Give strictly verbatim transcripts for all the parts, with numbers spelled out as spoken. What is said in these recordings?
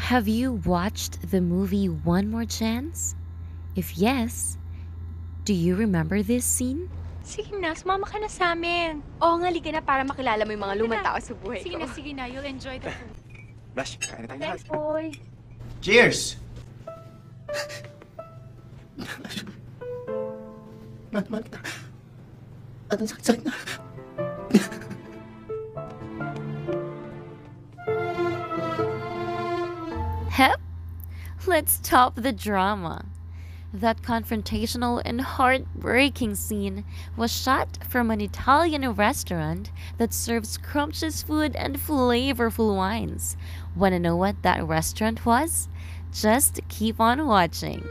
Have you watched the movie One More Chance? If yes, do you remember this scene? Sige na, sumama ka na sa amin. Oo nga, liga na para makilala mo yung mga lumang tao sa buhay Sige ko. na, sige na. You'll enjoy the food. Blush, kain na tayo Thanks, lahat. boy. Cheers! Mat, mat. At ang sakit-sakit na. Hep, let's top the drama. That confrontational and heartbreaking scene was shot from an Italian restaurant that serves scrumptious food and flavorful wines. Wanna know what that restaurant was? Just keep on watching.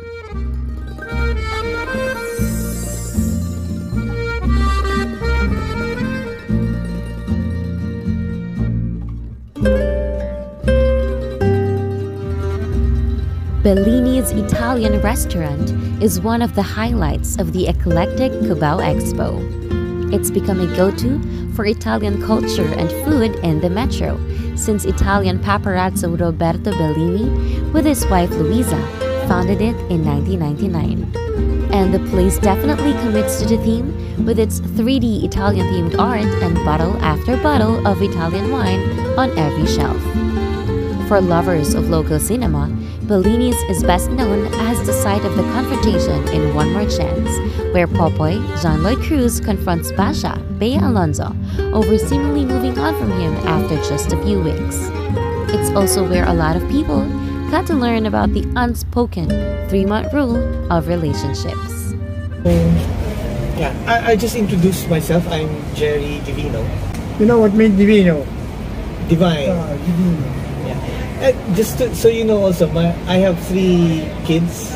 Bellini's Italian restaurant is one of the highlights of the eclectic Cubao Expo. It's become a go-to for Italian culture and food in the metro since Italian paparazzo Roberto Bellini, with his wife Luisa, founded it in nineteen ninety-nine. And the place definitely commits to the theme with its three D Italian-themed art and bottle after bottle of Italian wine on every shelf. For lovers of local cinema, Bellini's is best known as the site of the confrontation in One More Chance, where Popoy, John Lloyd Cruz, confronts Basha, Bea Alonzo, over seemingly moving on from him after just a few weeks. It's also where a lot of people got to learn about the unspoken three-month rule of relationships. Um, yeah, I, I just introduced myself. I'm Jerry Divino. You know what means Divino? Divine. Ah, Divino. Uh, just to, so you know also, my, I have three kids.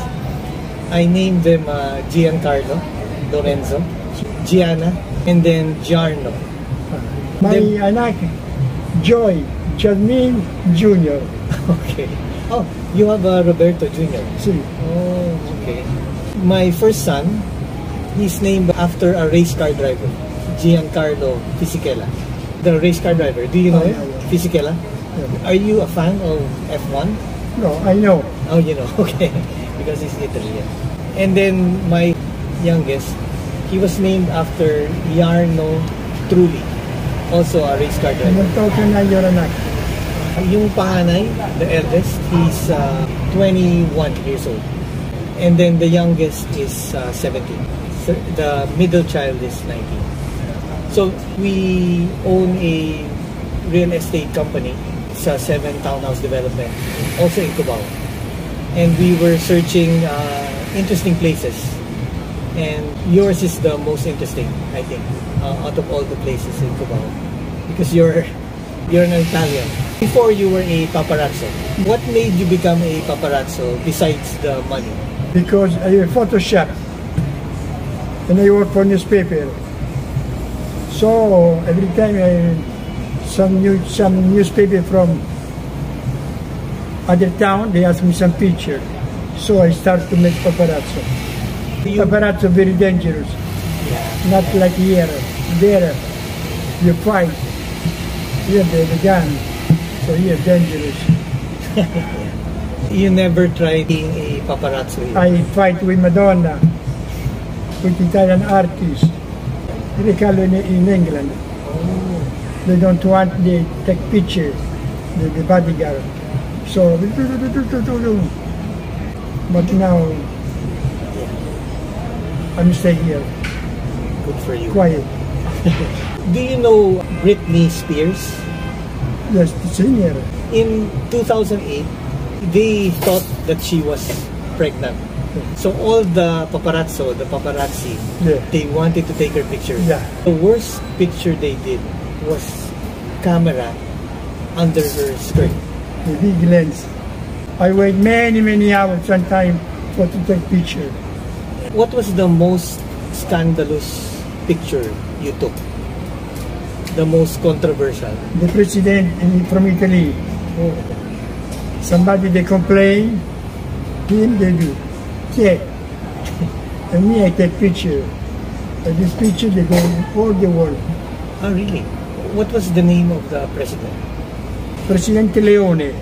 I named them uh, Giancarlo, Lorenzo, Gianna, and then Giarno. My Then- anak, Joy, Jasmine Junior Okay. Oh, you have uh, Roberto Junior See, Oh, okay. My first son, he's named after a race car driver, Giancarlo Fisichella. The race car driver, do you know Oh, him? yeah, yeah. Fisichella? Yeah. Are you a fan of F one? no, I know. Oh, you know, okay. Because he's Italian. And then my youngest, he was named after Jarno Trulli, also a race car driver. Anong taon ka na your anak? Yung panganay, the eldest, he's uh, twenty-one years old. And then the youngest is uh, seventeen. So the middle child is nineteen. So we own a real estate company. It's a seven townhouse development, also in Cubao. And we were searching uh, interesting places. And yours is the most interesting, I think, uh, out of all the places in Cubao. Because you're, you're an Italian. Before you were a paparazzo, what made you become a paparazzo besides the money? Because I Photoshop and I work for newspaper. So every time I some new some newspaper from other town, they ask me some picture. So I start to make paparazzo. You, Paparazzo very dangerous. yeah. Not like here. There you fight. Here the, the gun. So here dangerous. You never tried being a paparazzo? Here? I fight with Madonna, with Italian artists. They call it in, in England. Oh. They don't want they take picture, the, the bodyguard. So, but now I'm staying here, Good for you. quiet. Do you know Britney Spears? Yes, the senior. In two thousand eight, they thought that she was pregnant. So all the paparazzo, the paparazzi, Yeah. they wanted to take her picture. Yeah. The worst picture they did was camera under her skirt. The big lens. I wait many, many hours sometimes for to take picture. What was the most scandalous picture you took? The most controversial? The president in, from Italy, Oh. somebody they complain, him they do. Check. And me I take picture. And this picture they go all the world. Oh, really? What was the name of the president? Presidente Leone.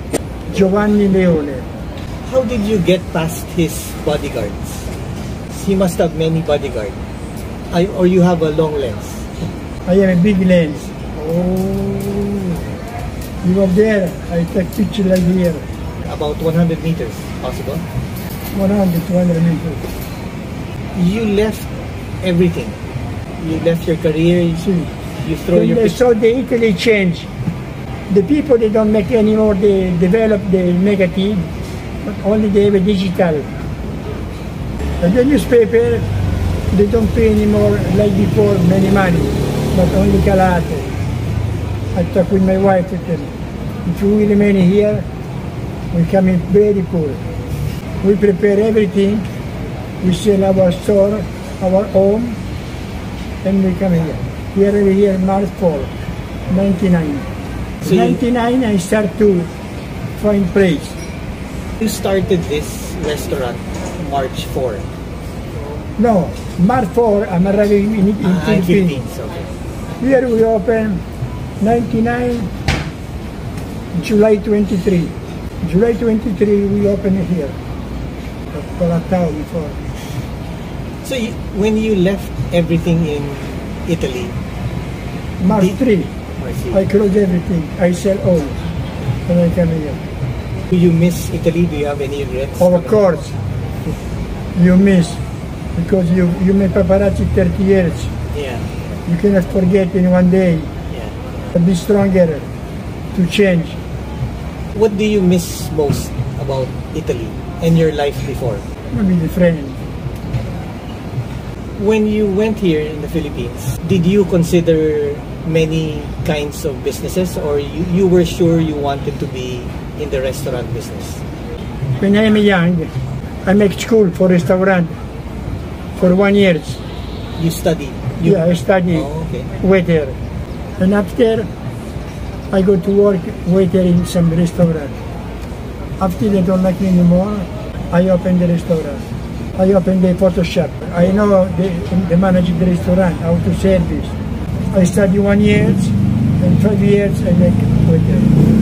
Giovanni Leone. How did you get past his bodyguards? He must have many bodyguards. I, or you have a long lens. I have a big lens. Oh, you were there. I take picture like here. About one hundred meters, possible? one hundred, two hundred meters. You left everything. You left your career. You, See, you throw when your they picture. saw the Italy change, the people they don't make anymore, they develop the negative, but only they have a digital. And the newspaper, they don't pay anymore like before many money, but only calate. I talk with my wife with them. If we remain here, we come in very poor. We prepare everything, we sell our store, our home, and we come here. Here we here March fourth, ninety-nine. So you- ninety-nine I start to find place. You started this restaurant March fourth. No, March fourth I'm arriving in, in Ah, Philippines. Philippines, okay. Here we open ninety-nine, July twenty-three. July twenty-three we open it here. Palatao before. So you, when you left everything in Italy, March Di- three, I see. I close everything. I sell all. When I come here. Do you miss Italy? Do you have any regrets? Of course, you miss because you you made paparazzi thirty years. Yeah, You cannot forget in one day. yeah. Be stronger to change. What do you miss most about Italy and your life before? Maybe the friend. When you went here in the Philippines, did you consider many kinds of businesses, or you, you were sure you wanted to be in the restaurant business? When I am young, I make school for restaurant for one year. You studied? You, Yeah, I study Oh, okay. waiter. And after, I go to work waiter in some restaurant. After they don't like me anymore, I open the restaurant. I open the photo shop. I know the, the manager of the restaurant, how to service. I study one year, and five years I make waiter.